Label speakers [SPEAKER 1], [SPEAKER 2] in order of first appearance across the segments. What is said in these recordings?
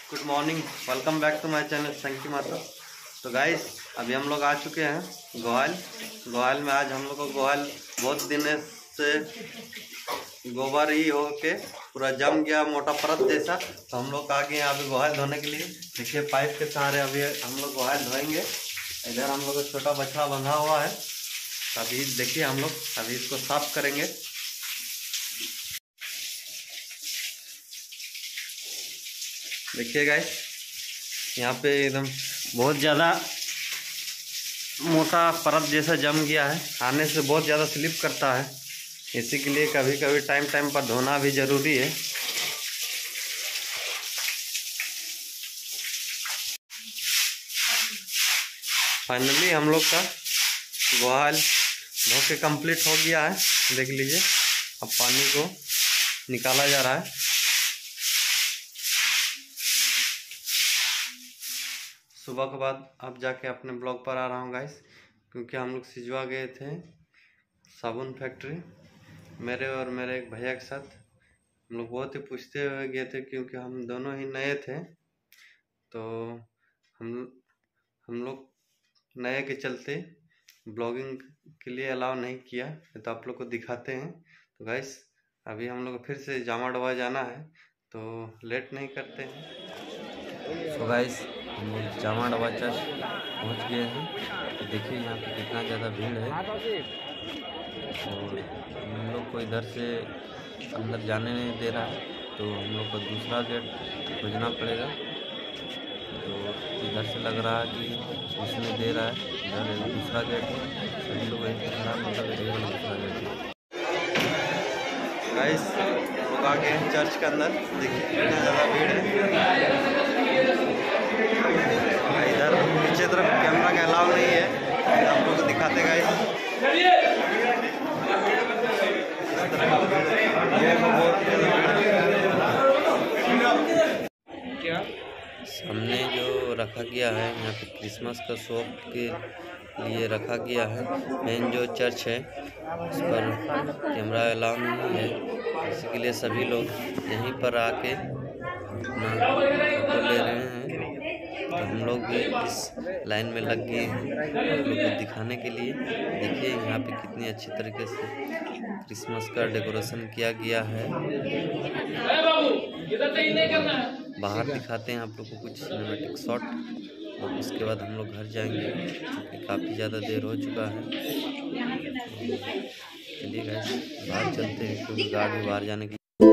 [SPEAKER 1] Good morning, welcome back to my channel Sanki Mata. तो guys अभी हम लोग आ चुके हैं गोहाल में। आज हम लोग को गोहाल बहुत दिन से गोबर ही हो के पूरा जम गया, मोटा परत जैसा। तो हम लोग आ गए हैं अभी गोहाल धोने के लिए। देखिए पाइप के सहारे अभी हम लोग गोहाल धोएंगे। इधर हम लोग का छोटा बछड़ा बंधा हुआ है। तो अभी देखिए हम लोग अभी इसको साफ करेंगे। देखिए गाइस यहाँ पे एकदम बहुत ज़्यादा मोटा परत जैसा जम गया है। आने से बहुत ज़्यादा स्लिप करता है, इसी के लिए कभी कभी टाइम पर धोना भी ज़रूरी है। फाइनली हम लोग का गोहाल धो के कंप्लीट हो गया है। देख लीजिए अब पानी को निकाला जा रहा है। सुबह के बाद अब जाके अपने ब्लॉग पर आ रहा हूँ गाइस, क्योंकि हम लोग सिजवा गए थे साबुन फैक्ट्री, मेरे और मेरे एक भैया के साथ। हम लोग बहुत ही पूछते हुए गए थे, क्योंकि हम दोनों ही नए थे। तो हम लोग नए के चलते ब्लॉगिंग के लिए अलाउ नहीं किया, तो आप लोग को दिखाते हैं। तो गाइस अभी हम लोग को फिर से जामा डवा जाना है, तो लेट नहीं करते हैं। तो गाइस हम लोग जामा डवा चर्च पहुँच गए हैं। तो देखिए यहाँ पे कितना ज़्यादा भीड़ है, और हम लोग को इधर से अंदर जाने नहीं दे रहा है, तो हम लोग को दूसरा गेट खोजना पड़ेगा। तो इधर से लग रहा है कि उसमें दे रहा है, इधर एक दूसरा गेट है। सभी लोग एक मतलब यही वाला दूसरा गेट है। गाइस लोग आ गए हैं चर्च के अंदर। देखिए कितना ज़्यादा भीड़ है। इधर पीछे तरफ कैमरा का अलाउ नहीं है, आप लोग को दिखाते गाइस। क्या सामने जो रखा गया है यहाँ पे क्रिसमस का शॉप के लिए रखा गया है। मेन जो चर्च है उस पर कैमरा अलाउ नहीं है, इसी के लिए सभी लोग यहीं पर आके अपना फोटो ले रहे हैं। तो हम लोग भी इस लाइन में लग गए हैं आप लोग को दिखाने के लिए। देखिए यहाँ पे कितनी अच्छी तरीके से क्रिसमस का डेकोरेशन किया गया है। बाहर दिखाते हैं आप लोग को कुछ सिनेमैटिक शॉट, और उसके बाद हम लोग घर जाएंगे, क्योंकि काफ़ी ज़्यादा देर हो चुका है। चलिए गाइस बाहर चलते हैं, क्योंकि गार्ड भी बाहर जाने की।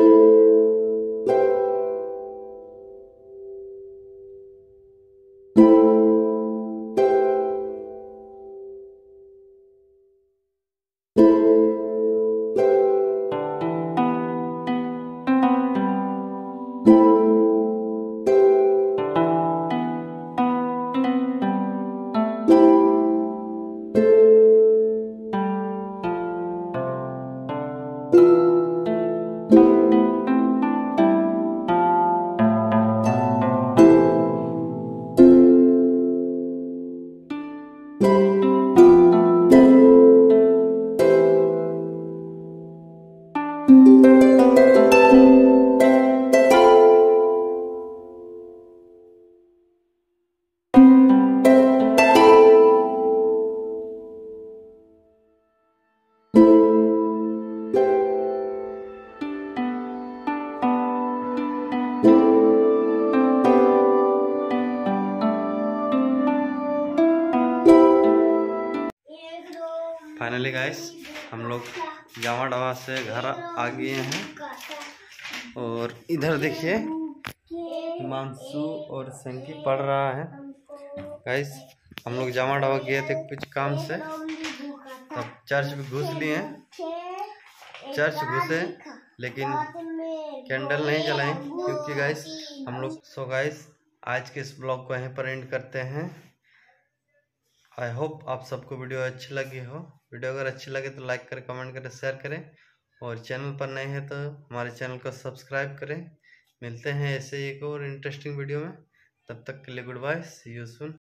[SPEAKER 1] फाइनली गाइस हम लोग जामा डवा से घर आ गए हैं, और इधर देखिए हिमांशु और संकी पढ़ रहा है। गाइस हम लोग जामा डवा गए थे कुछ काम से, तब चर्च में घुस लिए। चर्च घुसे लेकिन कैंडल नहीं जलाए, क्योंकि गाइस हम लोग। सो गाइस आज के इस ब्लॉग को यहीं पर एंड करते हैं। आई होप आप सबको वीडियो अच्छी लगी हो। वीडियो अगर अच्छी लगे तो लाइक करें, कमेंट करें, शेयर करें, और चैनल पर नए हैं तो हमारे चैनल को सब्सक्राइब करें। मिलते हैं ऐसे एक और इंटरेस्टिंग वीडियो में। तब तक के लिए goodbye, see you soon.